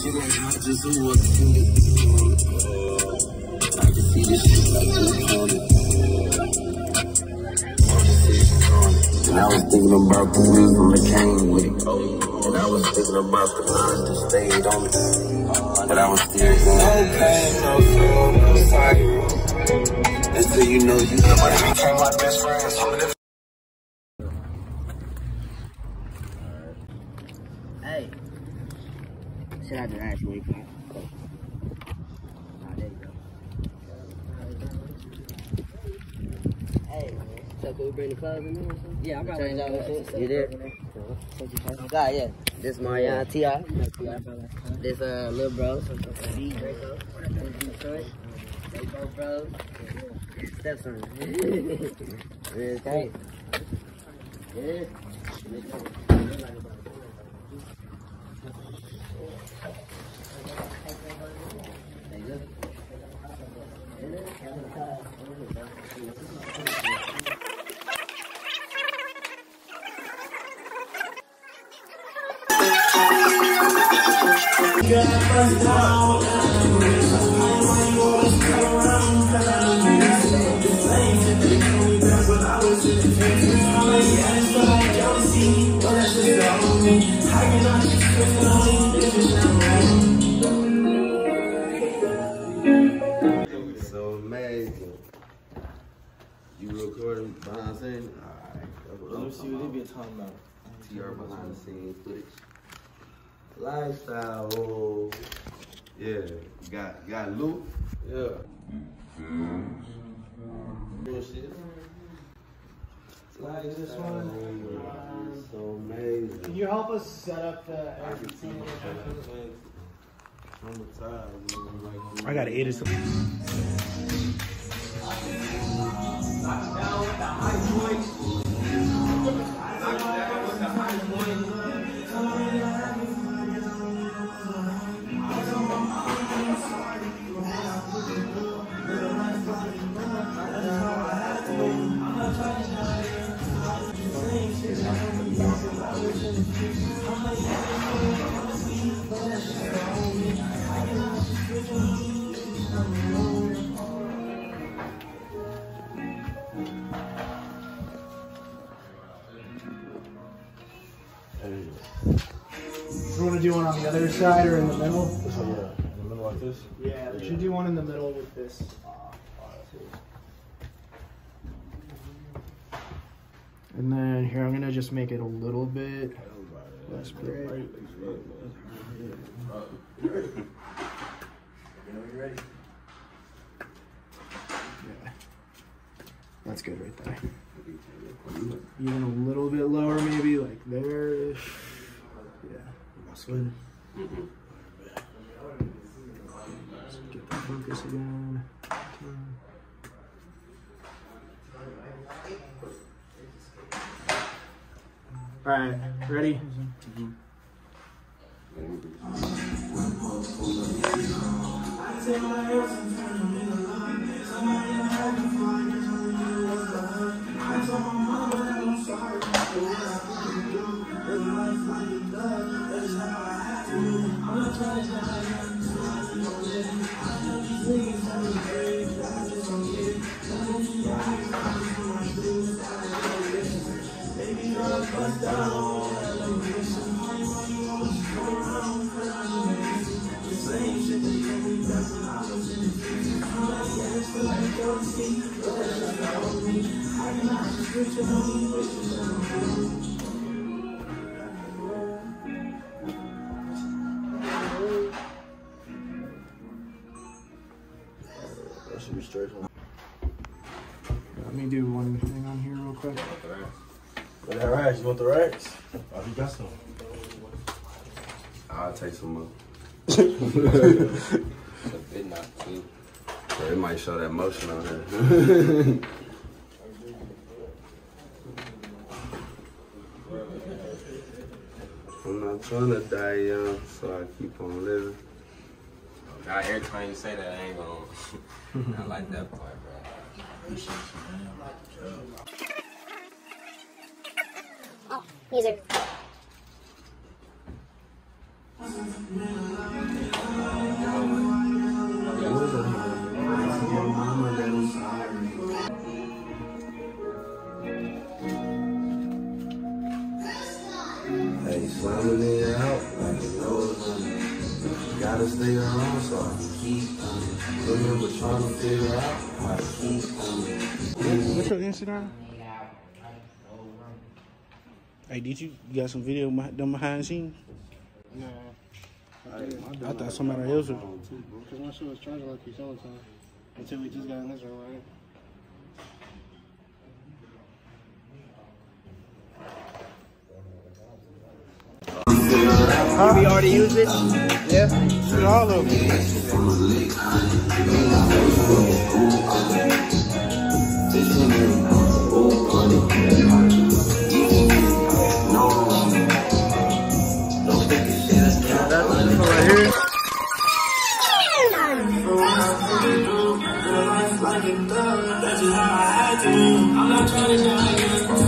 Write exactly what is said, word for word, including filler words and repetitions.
just who was it. I can see this shit like you on it. And I was thinking about the wisdom that came with it. And I was thinking about the lines that stayed on it. But I was still going. No pain, no soul, no sight. Until you know you nobody became my best friend. Hey. Should I just ask you where you from? Oh, there you go. Hey, so can we bring the clubs in there or something? Yeah, I'm probably change all that shit. You did? Oh, God, yeah. This Mariana T I. This uh, Lil Bro. B Draco. This Detroit. They both bros. Stepson. Okay. Yeah. So amazing. You recording behind the scenes? Alright. Let me see what they be talking about. T R behind the scenes footage. Lifestyle, oh. Yeah. Got got loot. Yeah. Real shit. Like this one. So amazing. Can you help us set up the everything? On the side, I gotta edit something. You want to do one on the other side or in the middle? This one, yeah. In the middle like this? Yeah, we should do one in the middle with this. And then here, I'm gonna just make it a little bit less bright. Yeah, that's good right there. Even a little bit lower, maybe like there-ish. Yeah, that's good. Let's get the focus again. All right, ready? Mm-hmm. That should be straight on. Let me do one thing on here real quick. But that rice, you want the rice? Oh, you got some. I'll take some more. It not too. So it might show that motion on here. I'm not trying to die young, so I keep on living. God, every time you say that, I ain't gonna. I like that part, bro. Oh, music. be slamming it out like it knows honey. Gotta stay around so I can keep coming. Remember trying to figure out how to keep coming. What's your Instagram? Hey, did you, you got some video done behind the scenes? Nah. I, I thought somebody else was. Because my shit was charging like you all the time. Until we just got in this room, right? Huh? We already used it? Yeah. Shoot all of them. That's one right here. I'm not trying to